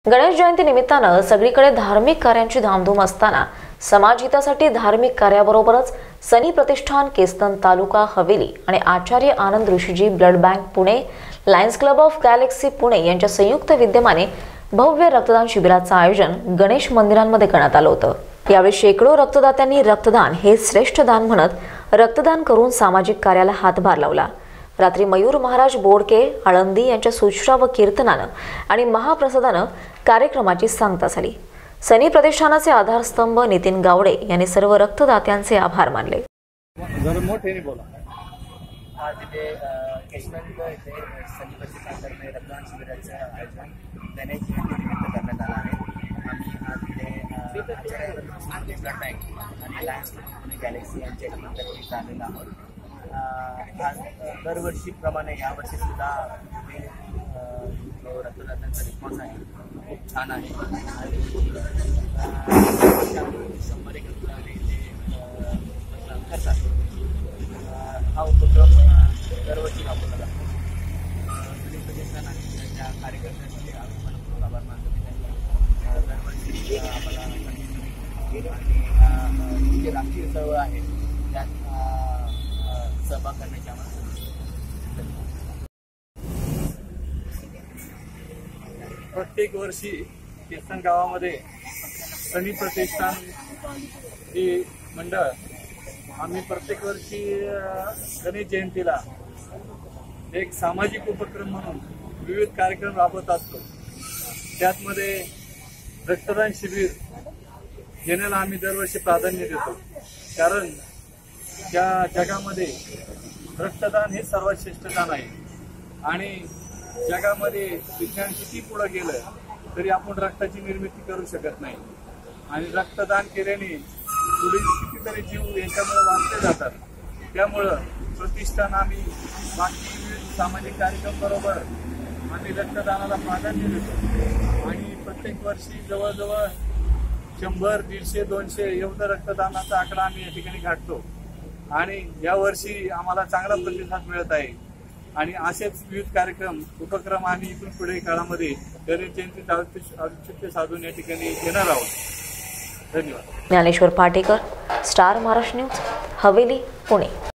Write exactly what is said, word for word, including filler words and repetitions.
गणेश जयंती निमित्तानं सगळीकडे धार्मिक कार्यांची धामधूम असताना समाज हितासाठी धार्मिक कार्याबरोबरच सनी प्रतिष्ठान केस्तन तालुका हवेली आणि Acharya Anand Rishiji blood bank Pune, Lions Club of Galaxy Pune यांच्या संयुक्त विद्यमाने भव्य रक्तदान शिबिराचं आयोजन गणेश मंदिरांमध्ये करण्यात आलं होतं। यावेळी शेकडो रक्तदात्यांनी रक्तदान हे श्रेष्ठ दान म्हणत रक्तदान करून सामाजिक कार्याला हातभार लावला। रात्री मयूर महाराज बोडके आळंदी यांच्या सूचना व कीर्तनानं आणि महाप्रसादानं कार्यक्रमाची सांगता झाली। सनी प्रतिष्ठानाचे आधारस्तंभ नितीन गावडे यांनी सर्व रक्तदात्यांचे आभार मानले। आज इथे केशवंत इथे सनी प्रतिष्ठानतर्फे रक्तदान शिबिराचं आयोजन गणेश जयंतीनिमित्त करण्यात आलं आहे। आम्ही आज इथे आचार्य ब्लड बँक आणि लायन्स क्लब गॅलेक्सी यांच्या टीमतर्फे इथं आलेलो आहोत। आज दरवर्षीप्रमाणे यावर्षी सुद्धा जो रक्तदात्यांचा रिस्पॉन्स आहे खूप छान आहे आणि शंभर एक रक्तदाते इथे रक्तदान करतात। हा उपक्रम दरवर्षी राबवला जातो। सनी प्रतिष्ठान आणि त्यांच्या कार्यकर्त्यांसाठी आपण आभार मानतो की त्यांनी दरवर्षी आम्हाला आणि जे राष्ट्रीय चळवळ आहे त्यात सहभाग करण्याची आम्हाला प्रत्येक वर्षी केस्तन गावामध्ये सनी प्रतिष्ठान ही मंडळ आम्ही प्रत्येक वर्षी गणेश जयंतीला एक सामाजिक उपक्रम म्हणून विविध कार्यक्रम राबवत असतो। त्यातमध्ये रक्तदान शिबिर घेण्याला आम्ही दरवर्षी प्राधान्य देतो, कारण त्या जगामध्ये रक्तदान हे सर्वात श्रेष्ठ दान आहे आणि जगामध्ये विज्ञान किती पुढे गेलं तरी आपण रक्ताची निर्मिती करू शकत नाही आणि रक्तदान केल्याने पुढील कितीतरी जीव याच्यामुळे वाचले जातात। त्यामुळं प्रतिष्ठान आम्ही बाकी विविध सामाजिक कार्यक्रम बरोबर आम्ही रक्तदानाला प्राधान्य देतो आणि प्रत्येक वर्षी जवळजवळ शंभर दीडशे दोनशे एवढं रक्तदानाचा आकडा आम्ही या ठिकाणी गाठतो आणि यावर्षी आम्हाला चांगला प्रतिसाद मिळत आहे आणि असेच विविध कार्यक्रम उपक्रम आम्ही इथून पुढे काळामध्ये गणेश जयंती औचित्य साधून या ठिकाणी घेणार आहोत। धन्यवाद। Dnyaneshwar Patekar, Star Maharashtra News, Haveli, Pune.